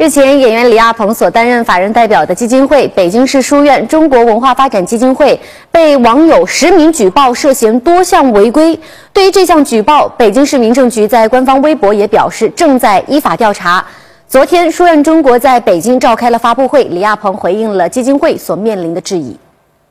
日前，演员李亚鹏所担任法人代表的基金会北京市书院中国文化发展基金会被网友实名举报涉嫌多项违规。对于这项举报，北京市民政局在官方微博也表示正在依法调查。昨天，书院中国在北京召开了发布会，李亚鹏回应了基金会所面临的质疑。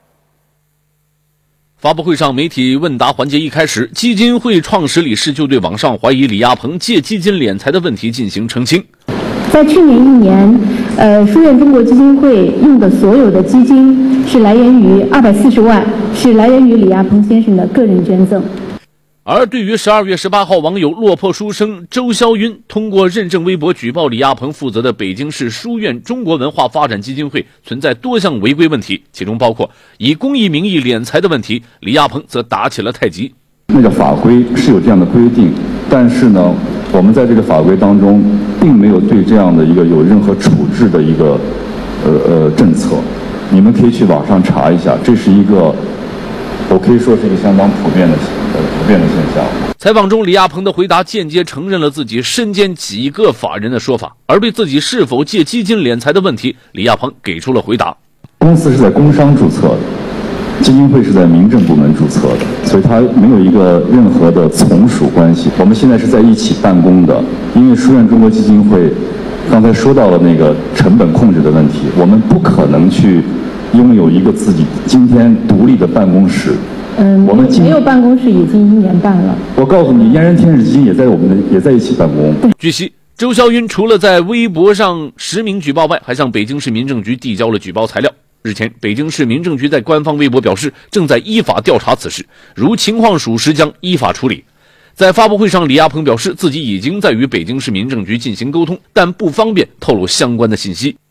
发布会上，媒体问答环节一开始，基金会创始理事就对网上怀疑李亚鹏借基金敛财的问题进行澄清。 在去年1年，书院中国基金会用的所有的基金是来源于240万，是来源于李亚鹏先生的个人捐赠。 而对于12月18号网友落魄书生周霄晕通过认证微博举报李亚鹏负责的北京市书院中国文化发展基金会存在多项违规问题，其中包括以公益名义敛财的问题，李亚鹏则打起了太极。 那个法规是有这样的规定，但是呢，我们在这个法规当中并没有对这样的一个有任何处置的一个政策。你们可以去网上查一下，这是一个我可以说是一个相当普遍的现象。 采访中，李亚鹏的回答间接承认了自己身兼几个法人的说法，而对自己是否借基金敛财的问题，李亚鹏给出了回答： 公司是在工商注册的，基金会是在民政部门注册的，所以它没有一个任何的从属关系。我们现在是在一起办公的，因为书院中国基金会刚才说到了那个成本控制的问题，我们不可能去拥有一个自己今天独立的办公室。我们没有办公室已经1年半了。 我告诉你，嫣然天使基金也在一起办公。 据悉，周霄晕除了在微博上实名举报外，还向北京市民政局递交了举报材料。日前，北京市民政局在官方微博表示，正在依法调查此事，如情况属实将依法处理。在发布会上，李亚鹏表示自己已经在与北京市民政局进行沟通，但不方便透露相关的信息。